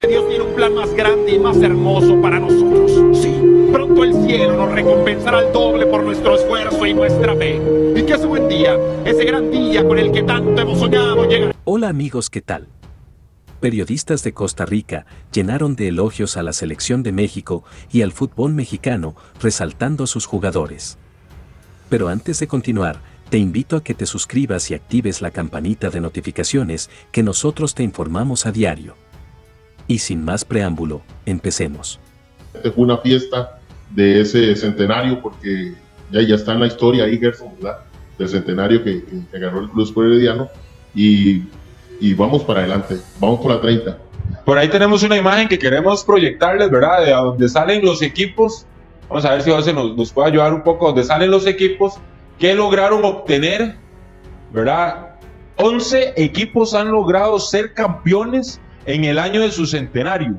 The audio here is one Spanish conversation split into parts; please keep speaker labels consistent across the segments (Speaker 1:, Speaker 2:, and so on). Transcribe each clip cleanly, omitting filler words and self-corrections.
Speaker 1: Dios tiene un plan más grande y más hermoso para nosotros. Sí, pronto el cielo nos recompensará al doble por nuestro esfuerzo y nuestra fe. Y que ese buen día, ese gran día con el que tanto hemos soñado, llegará.
Speaker 2: Hola amigos, ¿qué tal? Periodistas de Costa Rica llenaron de elogios a la selección de México y al fútbol mexicano, resaltando a sus jugadores. Pero antes de continuar, te invito a que te suscribas y actives la campanita de notificaciones que nosotros te informamos a diario. Y sin más preámbulo, empecemos.
Speaker 3: Fue una fiesta de ese centenario porque ya está en la historia ahí, Gerson, ¿verdad? Del centenario que agarró el Club Sport Herediano y vamos para adelante, vamos por la 30.
Speaker 4: Por ahí tenemos una imagen que queremos proyectarles, ¿verdad? De a donde salen los equipos. Vamos a ver si José nos puede ayudar un poco. Donde salen los equipos que lograron obtener, ¿verdad? 11 equipos han logrado ser campeones en el año de su centenario.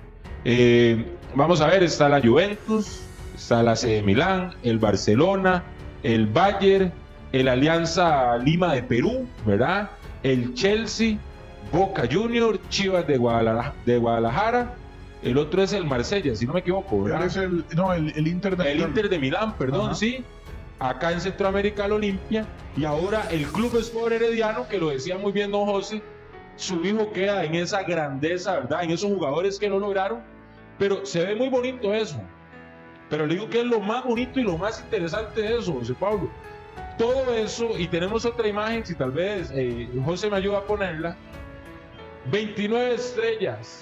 Speaker 4: Vamos a ver, está la Juventus, está la AC de Milán, el Barcelona, el Bayern, el Alianza Lima de Perú, ¿verdad? El Chelsea, Boca Juniors, Chivas de Guadalajara, el otro es el Marsella, si no me equivoco, ¿verdad?
Speaker 5: Es el Inter de Milán.
Speaker 4: El Inter de Milán, perdón. Ajá. Sí. Acá en Centroamérica el Olimpia, y ahora el Club Sport Herediano, que lo decía muy bien don José, su hijo queda en esa grandeza, ¿verdad? En esos jugadores que lo lograron, pero se ve muy bonito eso. Pero le digo que es lo más bonito y lo más interesante de eso, José Pablo. Todo eso, y tenemos otra imagen, si tal vez José me ayuda a ponerla. 29 estrellas,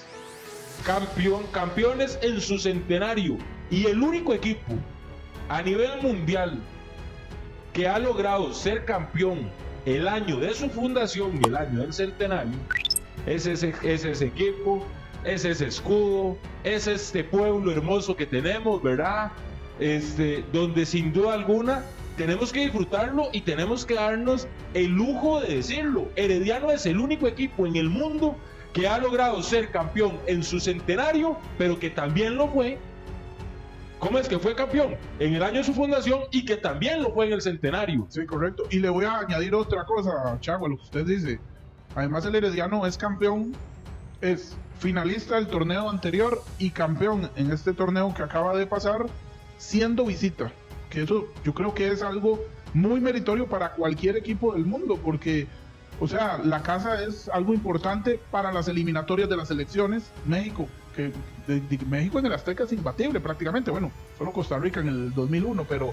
Speaker 4: campeones en su centenario, y el único equipo a nivel mundial que ha logrado ser campeón el año de su fundación y el año del centenario, es ese equipo, es ese escudo, es este pueblo hermoso que tenemos, ¿verdad? Donde sin duda alguna tenemos que disfrutarlo y tenemos que darnos el lujo de decirlo. Herediano es el único equipo en el mundo que ha logrado ser campeón en su centenario, pero que también lo fue. ¿Cómo es que fue campeón? En el año de su fundación y que también lo fue en el centenario.
Speaker 5: Sí, correcto. Y le voy a añadir otra cosa, Chago, a lo que usted dice. Además, el Herediano es campeón, es finalista del torneo anterior y campeón en este torneo que acaba de pasar, siendo visita. Que eso yo creo que es algo muy meritorio para cualquier equipo del mundo, porque, o sea, la casa es algo importante para las eliminatorias de las selecciones. México, que México en el Azteca es imbatible prácticamente, bueno, solo Costa Rica en el 2001, pero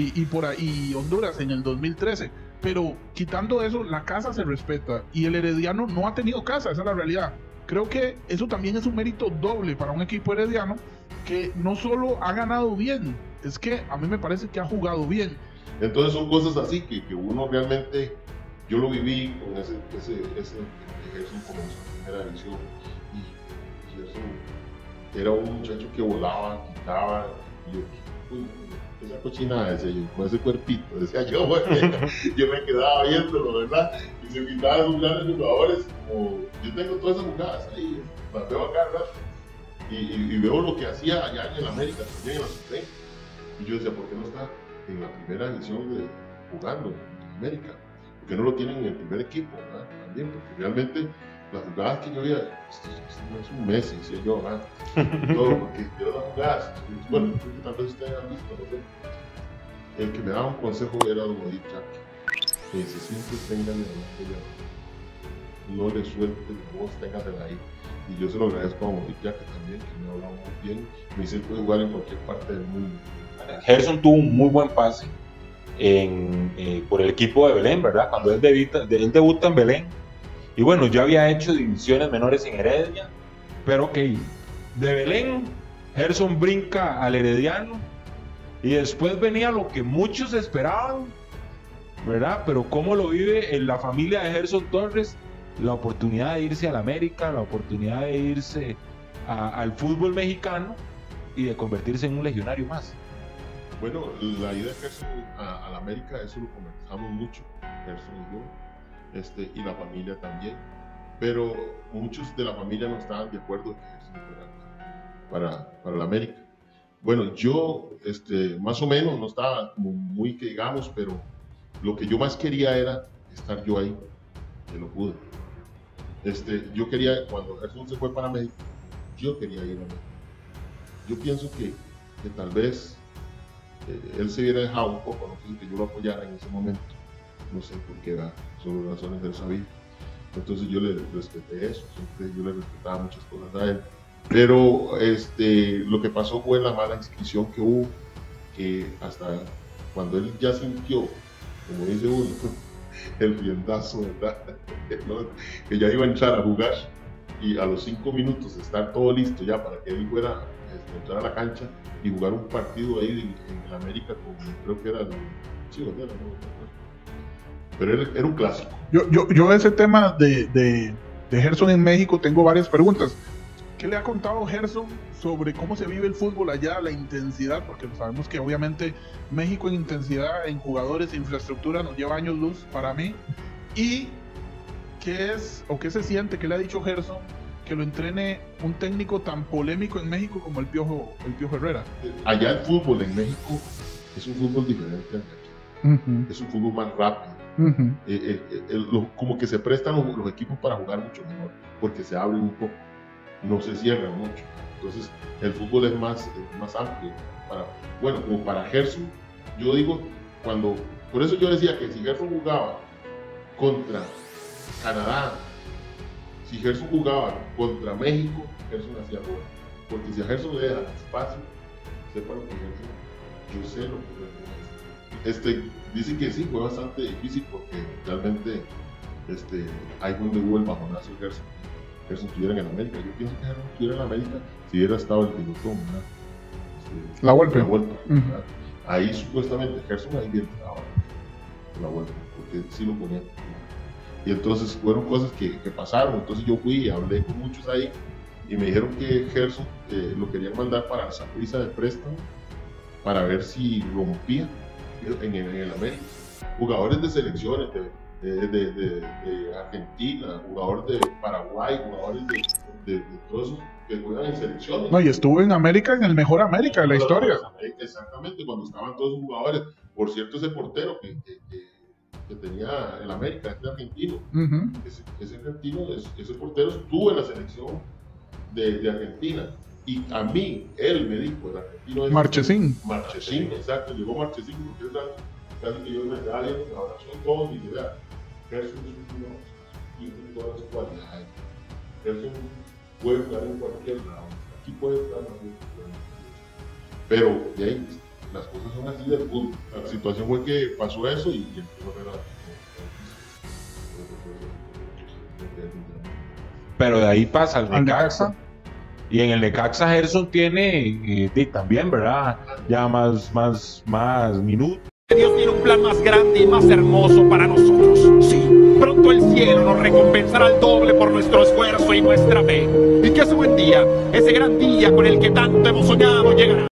Speaker 5: y Honduras en el 2013, pero quitando eso, la casa se respeta y el Herediano no ha tenido casa, esa es la realidad. Creo que eso también es un mérito doble para un equipo herediano que no solo ha ganado bien, es que a mí me parece que ha jugado bien.
Speaker 3: Entonces son cosas así que uno realmente, yo lo viví con ese Gerson comenzó en primera división y Gerson era un muchacho que volaba, quitaba, y yo, esa cochinada, decía yo, con ese cuerpito, decía yo, bueno, yo me quedaba viéndolo, ¿verdad? Y se quitaba esos grandes jugadores, como yo tengo todas esas jugadas ahí, las veo acá, ¿verdad? Y veo lo que hacía allá en América, también en la Sub-20. Y yo decía, ¿por qué no está en la primera división jugando en América? ¿Por qué no lo tienen en el primer equipo, ¿verdad? También, porque realmente las jugadas que yo veía, esto no es un Messi, decía yo, ¿verdad? Todo, porque yo las jugadas, bueno, creo que tal vez ustedes han visto, no sé. El que me daba un consejo era Don Odit Jack. Me dice, siempre tengan el no le suelten, vos tenganla ahí. Y yo se lo agradezco a Odit Jack también, que me ha hablado muy bien. Me dice, puede jugar en cualquier parte del mundo.
Speaker 4: Gerson tuvo un muy buen pase por el equipo de Belén, ¿verdad? Cuando él debuta en Belén. Y bueno, ya había hecho divisiones menores en Heredia, pero ok, de Belén, Gerson brinca al Herediano y después venía lo que muchos esperaban, ¿verdad? Pero cómo lo vive en la familia de Gerson Torres, la oportunidad de irse al América, la oportunidad de irse al fútbol mexicano y de convertirse en un legionario más.
Speaker 3: Bueno, la idea de Gerson al América, eso lo conversamos mucho, Gerson y yo. Y la familia también, pero muchos de la familia no estaban de acuerdo que fuera para la América. Bueno, yo más o menos no estaba como muy que digamos, pero lo que yo más quería era estar yo ahí, que lo pude. Yo quería, cuando Gerson se fue para México, yo quería ir a México. Yo pienso que tal vez él se hubiera dejado un poco, no sé, que yo lo apoyara en ese momento, no sé por qué era, sobre razones del sabía. Entonces yo le respeté eso, siempre yo le respetaba muchas cosas a él. Pero lo que pasó fue la mala inscripción que hubo, que hasta cuando él ya sintió, como dice uno, el riendazo, ¿verdad? Que ya iba a entrar a jugar y a los 5 minutos estar todo listo ya para que él fuera entrar a la cancha y jugar un partido ahí en el América, creo que era el Chivas, pero era un clásico.
Speaker 5: Yo ese tema de Gerson en México tengo varias preguntas. ¿Qué le ha contado Gerson sobre cómo se vive el fútbol allá, la intensidad? Porque sabemos que obviamente México en intensidad, en jugadores e infraestructura nos lleva años luz para mí. ¿Y qué es o qué se siente, qué le ha dicho Gerson, que lo entrene un técnico tan polémico en México como el Piojo Herrera?
Speaker 3: Allá el fútbol en México es un fútbol diferente al de aquí. Es un fútbol más rápido. Como que se prestan los equipos para jugar mucho mejor, porque se abren un poco, no se cierran mucho. Entonces el fútbol es más amplio. Como para Gerson, yo digo, por eso yo decía que si Gerson jugaba contra Canadá, si Gerson jugaba contra México, Gerson hacía gol. Porque si a Gerson le dejan espacio, sepa lo que Gerson, yo sé lo que Gerson es. Dicen que sí, fue bastante difícil porque realmente ahí fue donde hubo el bajonazo de Gerson estuviera en el América. Yo pienso que Gerson estuviera en el América si hubiera estado el pilotón, ¿verdad?
Speaker 5: La Volpe.
Speaker 3: ¿verdad? Ahí supuestamente Gerson ahí bien estaba la Volpe, porque sí lo ponía. Y entonces fueron cosas que pasaron. Entonces yo fui y hablé con muchos ahí y me dijeron que Gerson lo querían mandar para esa prisa de préstamo para ver si rompía en el América. Jugadores de selecciones de Argentina, jugadores de Paraguay, jugadores de todos esos que juegan en selecciones.
Speaker 5: No, y estuvo en América, en el mejor América de la historia.
Speaker 3: Exactamente, cuando estaban todos esos jugadores. Por cierto, ese portero que tenía el América, este argentino, ese argentino, ese portero estuvo en la selección de Argentina. Y a mí, él me dijo, el argentino es Marchesín, exacto, llegó Marchesín, porque es casi que yo me da, ahora son todos mis ideas. Gerson es un tío y tiene todas las cualidades. Gerson puede jugar en cualquier lado, aquí puede estar en pero de ahí, las cosas son así del fútbol. La situación fue que pasó eso y el tío era
Speaker 4: pero de ahí pasa al Necaxa. Y en el Necaxa Gerson tiene también, ¿verdad? Ya más minutos.
Speaker 1: Dios tiene un plan más grande y más hermoso para nosotros. Sí, pronto el cielo nos recompensará al doble por nuestro esfuerzo y nuestra fe. Y que ese buen día, ese gran día con el que tanto hemos soñado, llegará.